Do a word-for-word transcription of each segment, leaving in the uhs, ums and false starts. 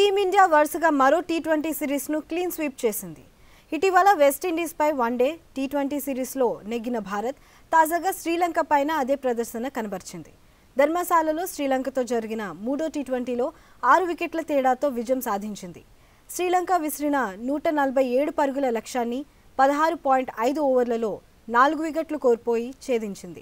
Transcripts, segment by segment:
Team India వరుసగా మరో T twenty సిరీస్ను క్లీన్ స్వీప్ చేసింది. ఇటీవల వెస్టిండీస్పై వన్డే టీ ట్వంటీ సిరీస్లో నెగ్గిన భారత్ తాజాగా శ్రీలంక పైన అదే ప్రదర్శన కనబర్చింది. ధర్మశాలలో శ్రీలంకతో జరిగిన మూడో టీ ట్వంటీలో ఆరు వికెట్ల తేడాతో విజయం సాధించింది. శ్రీలంక విసిరిన నూట నలభై ఏడు పరుగుల లక్ష్యాన్ని పదహారు పాయింట్ ఐదు ఓవర్లలో నాలుగు వికెట్లు కోల్పోయి ఛేదించింది.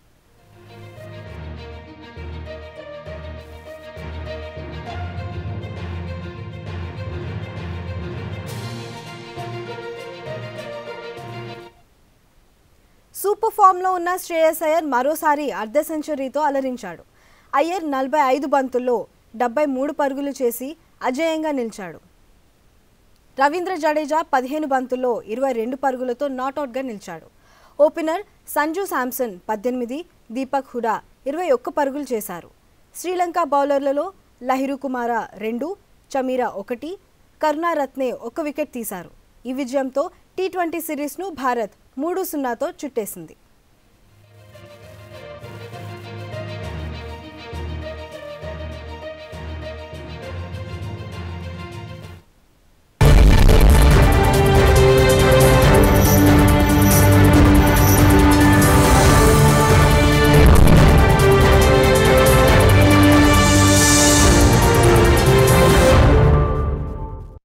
సూపర్ ఫామ్లో ఉన్న శ్రేయస్ అయ్యర్ మరోసారి అర్ధ సెంచరీతో అలరించాడు. అయ్యర్ నలభై ఐదు బంతుల్లో డెబ్బై మూడు పరుగులు చేసి అజేయంగా నిలిచాడు. రవీంద్ర జడేజా పదిహేను బంతుల్లో ఇరవై రెండు పరుగులతో నాట్అవుట్గా నిలిచాడు. ఓపెనర్ సంజు శాంసన్ పద్దెనిమిది, దీపక్ హుడా ఇరవై ఒక్క పరుగులు చేశారు. శ్రీలంక బౌలర్లలో లహిరు కుమార రెండు, చమీరా ఒకటి, కరుణారత్నే ఒక్క వికెట్ తీశారు. ఈ విజయంతో టీ ట్వంటీ సిరీస్ను భారత్ మూడు సున్నాతో చుట్టేసింది.